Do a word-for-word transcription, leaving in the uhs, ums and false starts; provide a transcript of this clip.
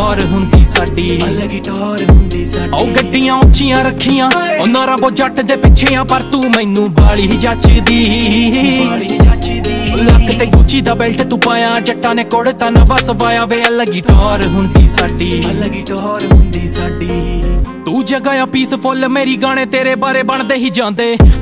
ਟੌਰ ਹੁੰਦੀ ਸਾਡੀ, ਅਲੱਗ ਹੀ ਟੌਰ ਹੁੰਦੀ ਸਾਡੀ। ਉਹ ਗੱਡੀਆਂ ਉੱਚੀਆਂ ਰੱਖੀਆਂ ਉਹਨਾਂ ਰੱਬੋ ਜੱਟ ਦੇ ਪਿੱਛੇ ਆ, ਪਰ ਤੂੰ ਮੈਨੂੰ ਬਾਲੀ ਹੀ ਜੱਚਦੀ, ਬਾਲੀ ਜੱਚਦੀ। ਲੱਕ ਤੇ ਗੁੱਚੀ ਦਾ ਬੈਲਟ ਤੂੰ ਪਾਇਆ, ਜੱਟਾਂ ਨੇ ਕੋੜੇ ਤਾਂ ਨਾ ਵਸ ਵਾਇਆ ਵੇ। ਅਲੱਗ ਹੀ ਟੌਰ ਹੁੰਦੀ ਸਾਡੀ, ਅਲੱਗ ਹੀ ਟੌਰ ਹੁੰਦੀ ਸਾਡੀ। ਤੂੰ ਜਗ੍ਹਾ ਆ ਪੀਸਫੁੱਲ, ਮੇਰੀ ਗਾਣੇ ਤੇਰੇ ਬਾਰੇ ਬਣਦੇ ਹੀ ਜਾਂਦੇ।